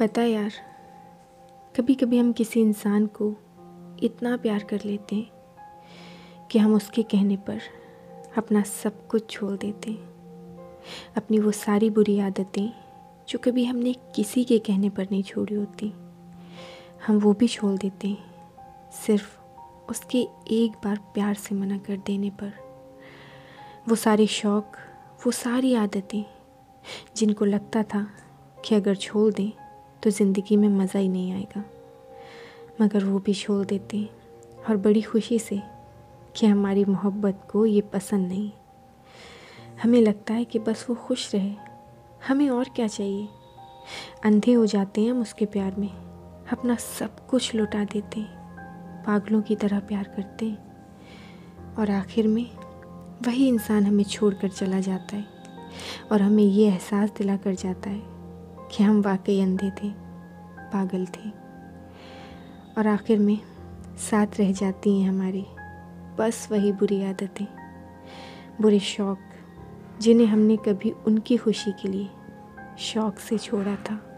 पता है यार, कभी कभी हम किसी इंसान को इतना प्यार कर लेते हैं कि हम उसके कहने पर अपना सब कुछ छोड़ देते हैं। अपनी वो सारी बुरी आदतें जो कभी हमने किसी के कहने पर नहीं छोड़ी होती, हम वो भी छोड़ देते हैं सिर्फ उसके एक बार प्यार से मना कर देने पर। वो सारे शौक़, वो सारी आदतें जिनको लगता था कि अगर छोड़ दें तो ज़िंदगी में मज़ा ही नहीं आएगा, मगर वो भी छोड़ देते हैं और बड़ी खुशी से कि हमारी मोहब्बत को ये पसंद नहीं। हमें लगता है कि बस वो खुश रहे, हमें और क्या चाहिए। अंधे हो जाते हैं हम उसके प्यार में, अपना सब कुछ लुटा देते हैं, पागलों की तरह प्यार करते हैं और आखिर में वही इंसान हमें छोड़कर चला जाता है और हमें ये एहसास दिला कर जाता है कि हम वाकई अंधे थे, पागल थे। और आखिर में साथ रह जाती हैं हमारी बस वही बुरी आदतें, बुरे शौक़ जिन्हें हमने कभी उनकी खुशी के लिए शौक़ से छोड़ा था।